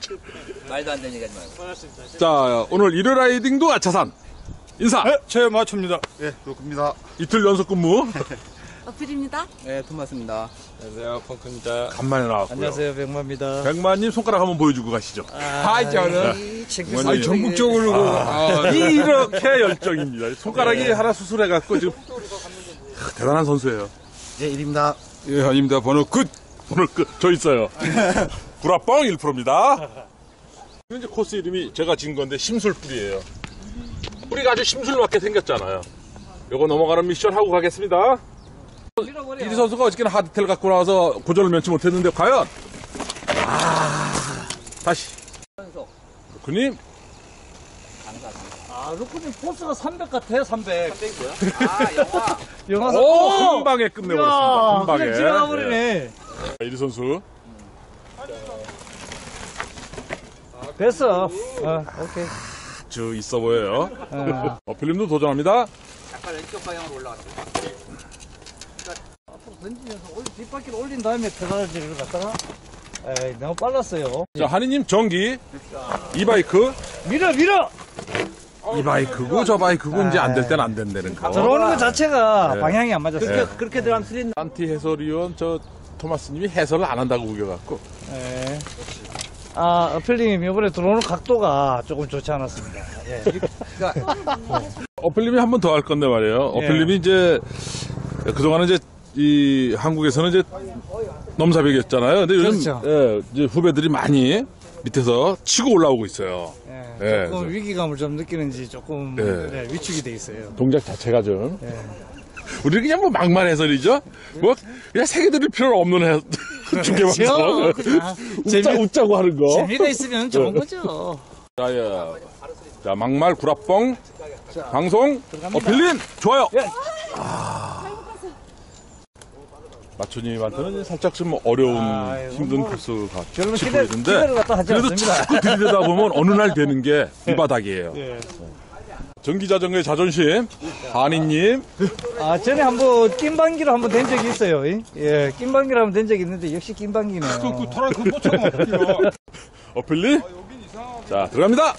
말도 안 되는 얘기 하지 말고. 자, 오늘 일요 라이딩도 아차산. 인사. 네, 최마초입니다. 예, 로크입니다. 이틀 연속 근무. 어필입니다. 네, 토마스입니다. 안녕하세요, 펑크입니다. 간만에 나왔고요. 안녕하세요, 백마입니다. 백만님 손가락 한번 보여주고 가시죠. 저는 아니, 전국적으로 이렇게 열정입니다. 손가락이 하나 수술해갖고 지금 대단한 선수예요. 네, 일입니다. 예, 아닙니다. 번호 끝. 오늘 끝. 저 있어요. 구라뻥 1%입니다. 이제 코스 이름이 제가 지은 건데 심술뿌리예요. 뿌리가 아주 심술맞게 생겼잖아요. 요거 넘어가는 미션 하고 가겠습니다. 이리 선수가 어저께는 하드텔 갖고 나와서 고전을 면치 못했는데 과연 다시 루크님 로크님 포스가 300 같아, 300. 300이 뭐야? 영화사. 한 방에 끝내버렸습니다. 한 방에. 그냥 지나가버리네. 이리 선수 됐어. 오케이. 저 있어 보여요. 필름도 도전합니다. 약간 왼쪽 방향으로 올라갔어. 앞으로 던지면서 뒷바퀴를 올린 다음에 페달을 갖다가. 에이, 너무 빨랐어요. 자, 한이님 전기 이 바이크 밀어! 이 바이크고 저 바이크고 이제 안 될 땐 안 된다는 거. 들어오는 것 자체가 네. 방향이 안 맞았어요. 그렇게 들어가면 틀린. 안티 해설위원 저 토마스님이 해설을 안 한다고 우겨갖고 네. 어필님, 이번에 들어오는 각도가 조금 좋지 않았습니다. 예. 어필님이 한 번 더 할 건데 말이에요. 어필님이 이제 그동안은 이 한국에서는 이제 넘사벽이었잖아요. 근데 요즘 그렇죠. 이제 후배들이 많이 밑에서 치고 올라오고 있어요. 예, 조금 위기감을 좀 느끼는지 조금 위축이 돼 있어요. 동작 자체가 좀. 우리는 그냥 뭐 막말 해설이죠. 뭐 그냥 새기들일 필요 없는 중계방송. 웃자고 하는 거. 재미가 있으면 좋은 거죠. 자, 막말 구라뻥 방송 어필님 좋아요. 마초님한테는 살짝 좀 어려운 힘든 코스가 치고있는데 그래도 자꾸 들이대다 보면 어느 날 되는 게 이 바닥이에요. 전기자전거의 자존심 한이님. 전에 한번 낀방기로 한번 된 적이 있어요. 예, 낀방기로 한번 된 적이 있는데 역시 낀방기네요. 어필님 자 들어갑니다.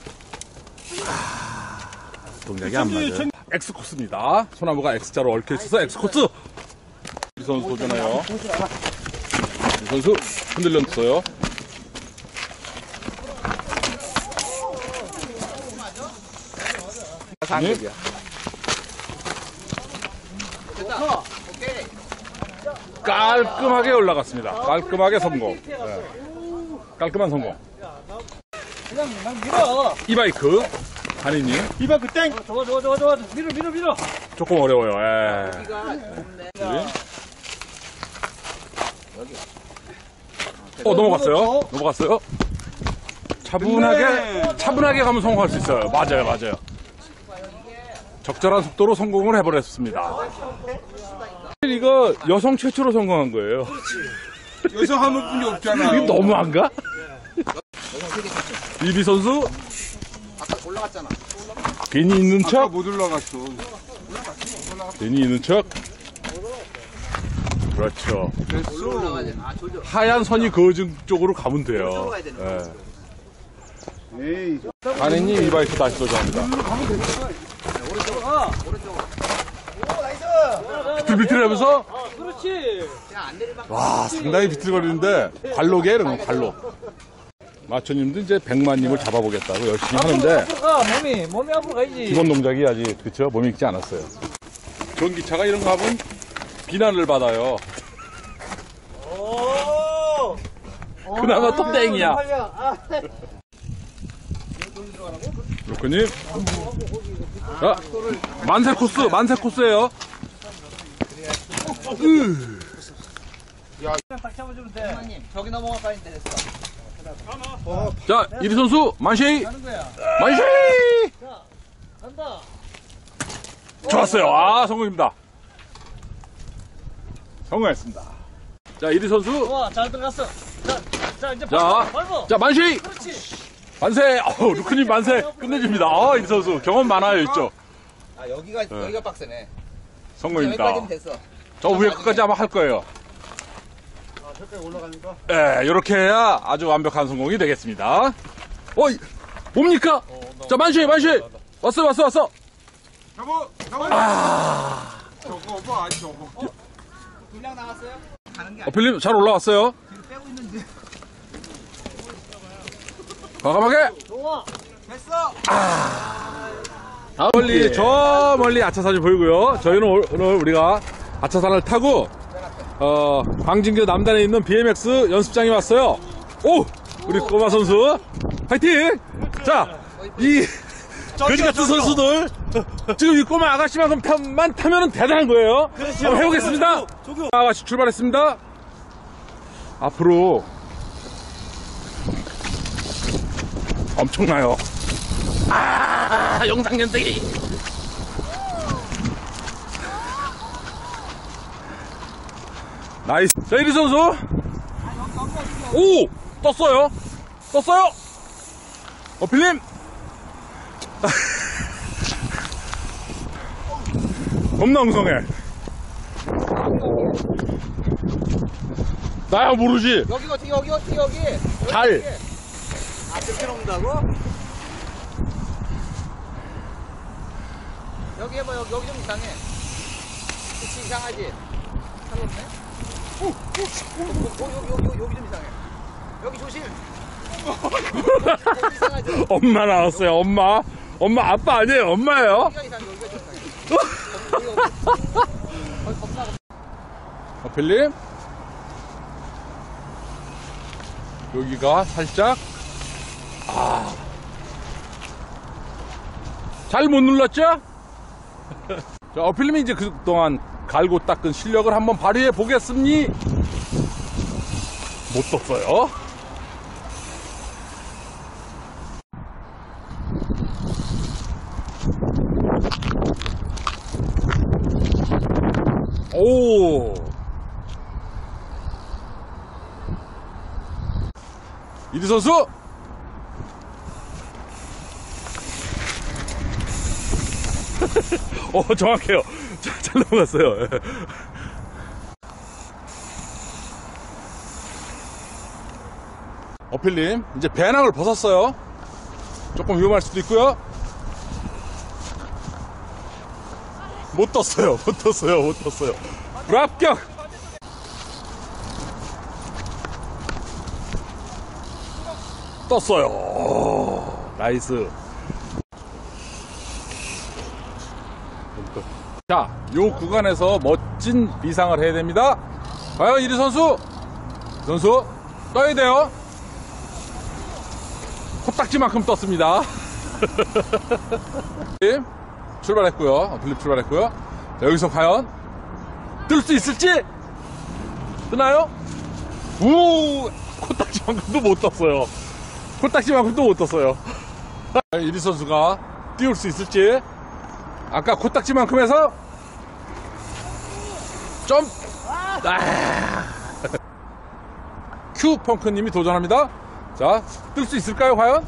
동작이 안 맞아요. X코스입니다. 소나무가 X자로 얽혀있어서 X코스. 이 선수 도전해요. 이 선수 흔들렸어요. 상급이야. 깔끔하게 올라갔습니다. 깔끔하게 성공. 깔끔한 성공. 그냥 밀어. 이 바이크 한이님. 이 바이크 땡. 좋아. 밀어. 조금 어려워요. 넘어갔어요. 차분하게 가면 성공할 수 있어요. 맞아요. 적절한 속도로 성공을 해버렸습니다. 이거 여성 최초로 성공한 거예요. 여성 한 분이 없잖아. 이게 너무한가? 이비 선수 아까 올라갔잖아. 괜히 있는 척. 못 올라갔어. 괜히 있는 척. 그렇죠. 하얀 선이 거진 쪽으로 가면 돼요. 에이. 한혜님 이 바이크 다시 도전합니다. 비틀비틀하면서. 그렇지. 와, 상당히 비틀거리는데 관록이에요, 이런 거 관록. 마초님도 이제 백만님을 잡아보겠다고 열심히 하는데 앞으로 가. 몸이 앞으로 가야지. 기본 동작이 아직 그쵸 몸이 익지 않았어요. 전기차가 이런 거 하면 비난을 받아요. 그나마 또 땡이야. 로크님. 자, 만세 코스예요. 딱 잡아주면 돼. 형님, 저기 넘어갈 까인데 됐어. 자, 이리 선수 만쉐이. 자, 간다. 좋았어요. 성공입니다. 성공했습니다. 자, 이리 선수. 좋아, 잘 들어갔어. 자, 이제 밟아. 자, 만쉐이. 그렇지. 만세. 루크님 만세. 끝내줍니다. 이리 선수 경험 많아요, 이쪽. 여기가 빡세네. 성공입니다. 여기까지는 됐어. 저 위에 끝까지 아마 할 거예요. 예, 이렇게 해야 아주 완벽한 성공이 되겠습니다. 뭡니까? 자, 만슈. 왔어. 저거 저거 봐 저거. 분량 나왔어요? 가는 게 필름 잘 올라왔어요. 아니고 빼고 있는데. 과감하게. 됐어. 저 멀리 아차산이 보이고요. 저희는 오늘 우리가 아차산을 타고 광진교 남단에 있는 BMX 연습장에 왔어요. 오! 우리 꼬마 선수 파이팅! 자, 이 거지 같은 선수들 지금 이 꼬마 아가씨만큼 타면은 대단한 거예요. 한번 해보겠습니다. 아가씨 출발했습니다. 앞으로 엄청나요. 영상 연대기. 나이스. 자, 이리 선수. 오! 떴어요. 필름. 겁나 엉성해. 나야 모르지. 여기 어떻게 잘. 아, 그렇게 놓는다고? 여기 해봐, 여기 좀 이상해. 그치, 이상하지? 잘 없네? 여기 좀 이상해. 여기 조심. 여기 이상하죠? 엄마 나왔어요. 엄마 아빠 아니에요. 엄마예요. 여기가 이상해, 여기가 좀 이상해. 겁나. 필름. 여기가 살짝 잘 못 눌렀죠? 자, 필름이 이제 그동안 갈고 닦은 실력을 한번 발휘해 보겠습니? 못 떴어요. 오! 이리 선수! 정확해요. 잘 넘어갔어요. 필름, 이제 배낭을 벗었어요. 조금 위험할 수도 있고요. 못 떴어요. 불합격! 떴어요. 나이스. 자, 요 구간에서 멋진 비상을 해야 됩니다. 과연 이리 선수 떠야 돼요. 코딱지만큼 떴습니다. 출발했고요. 필립 출발했고요. 자, 여기서 과연 뜰 수 있을지? 뜨나요? 우! 코딱지만큼도 못 떴어요. 이리 선수가 띄울 수 있을지? 아까 코딱지만큼 해서 점! 큐 펑크님이 도전합니다. 자, 뜰 수 있을까요, 과연?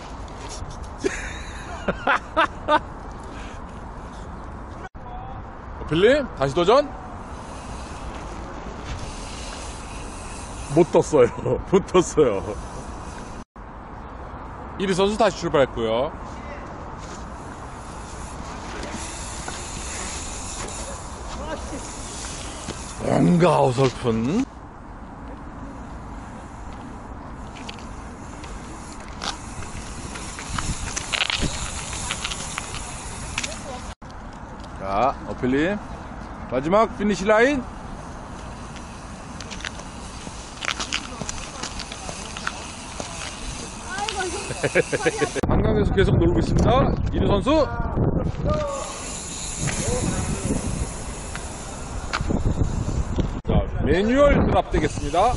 필름, 다시 도전. 못 떴어요. 1위 선수 다시 출발했고요. 뭔가 어설픈. 자, 필름 마지막 피니시 라인. 한강에서 계속 놀고 있습니다. 이리 선수. 자, 매뉴얼 드랍 되겠습니다.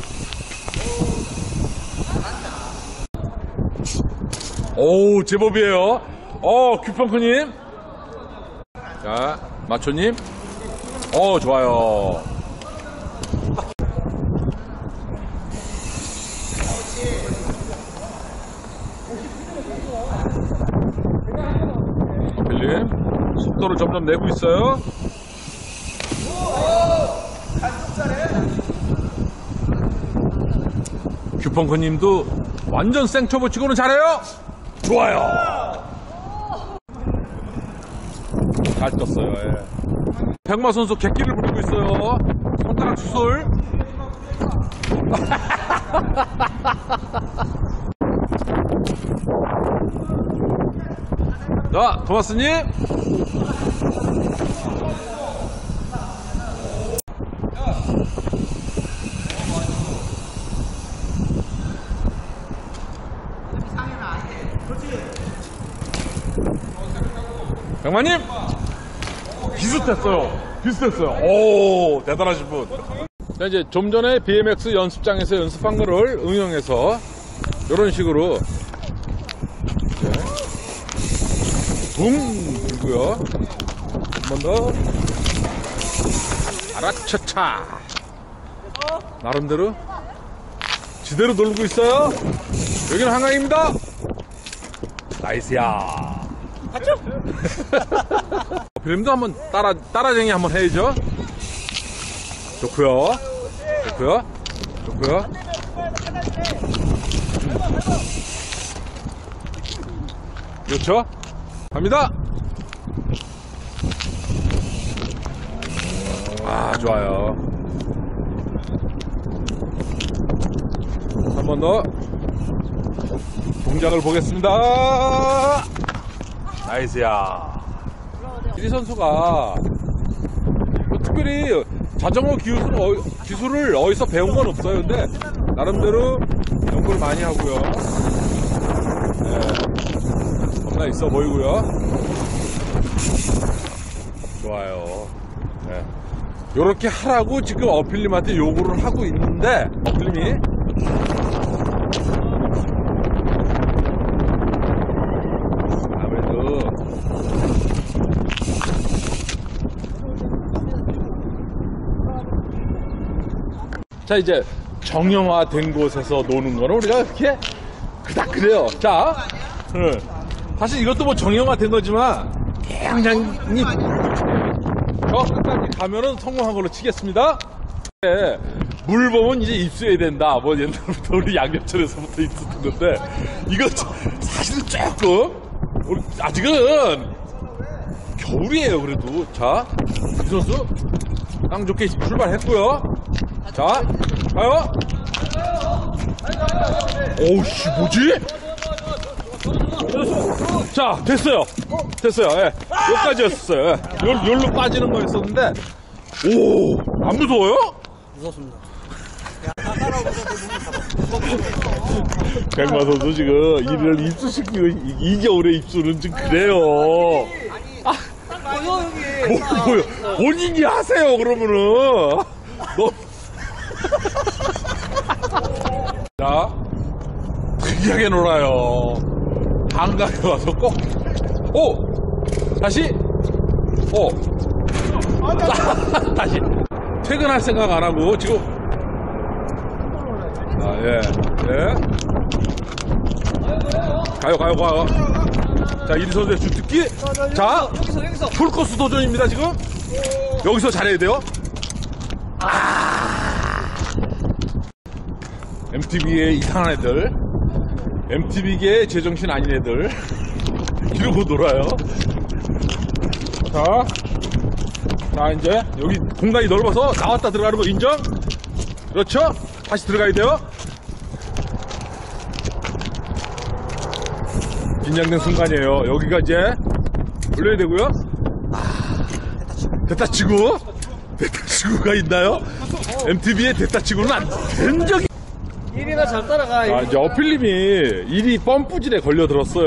오, 제법이에요. 큐펑크님. 자, 마초님. 좋아요. 필름 속도를 점점 내고 있어요. 울펑커님도 완전 생초보 치고는 잘해요. 좋아요. 잘 떴어요. 예. 백마 선수 객기를 부리고 있어요. 손가락 수술. 자, 토마스님. 백마님. 비슷했어요. 오, 대단하신 분. 자, 이제 좀 전에 BMX 연습장에서 연습한 거를 응용해서 이런 식으로 붕 들고요. 한 번 더. 아라차차. 나름대로 지대로 돌고 있어요. 여기는 한강입니다. 나이스야. 맞죠? 필름도 한번 따라쟁이 한번 해야죠. 좋고요. 그렇죠? 갑니다. 아, 좋아요. 한 번 더 동작을 보겠습니다. 나이스야. 이 선수가 뭐 특별히 자전거 기술을 어디서 배운 건 없어요. 근데 나름대로 연구를 많이 하고요. 네. 겁나 있어 보이고요. 좋아요. 네. 요렇게 하라고 지금 어필님한테 요구를 하고 있는데 어필님이 자, 이제 정형화된 곳에서 노는 거는 우리가 그렇게 그닥 그래요. 자, 사실 이것도 뭐 정형화된 거지만 굉장히 저 끝까지 가면은 성공한 걸로 치겠습니다. 네, 물범은 이제 입수해야 된다. 뭐 옛날부터 우리 양념철에서부터 있었던 건데 이거 사실은 조금 우리 아직은 겨울이에요. 그래도 자, 이 선수 깡 좋게 출발했고요. 자, 가요. 오우씨, 뭐지? 자, 됐어요. 예. 여기까지였어요. 예. 여기로 빠지는 거였었는데, 오, 안 무서워요? 무섭습니다. 백마 선수 지금 이를 입수시키고, 이 겨울에 입수는 좀 그래요. 뭐요? 본인이 하세요, 그러면은. 자, 특이하게 놀아요. 한강에 와서 꼭, 다시, 다시. 퇴근할 생각 안 하고, 지금. 예. 가요. 자, 이리 선수의 주특기. 자, 여기서. 풀코스 도전입니다, 지금. 여기서 잘해야 돼요. MTV의 이상한 애들, MTV계의 제정신 아닌 애들 이러고 놀아요. 자, 이제 여기 공간이 넓어서 나왔다 들어가는 거 인정? 그렇죠? 다시 들어가야 돼요. 긴장된 순간이에요. 여기가 이제 올려야 되고요. 대타치구가 있나요? MTV의 대타치구는 안 된 적이. 일이나 잘 따라가. 이제 어필님이 일이 펌프질에 걸려들었어요.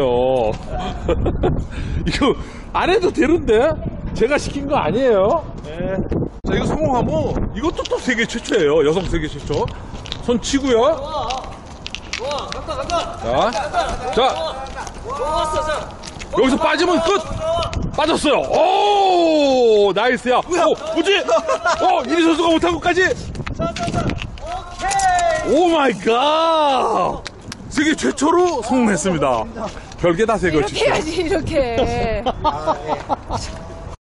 이거 안 해도 되는데? 제가 시킨 거 아니에요? 네. 자, 이거 성공하면 이것도 또 세계 최초예요. 여성 세계 최초. 손 치고요. 좋아. 간다. 자. 좋았어, 자. 여기서 빠지면 끝! 빠졌어요. 오! 나이스야. 뭐지? 이리 선수가 못한 것까지? 오 마이 갓! 세계 최초로 성공했습니다. 별게 다 세계 최초. 이렇게 해야지, 이렇게.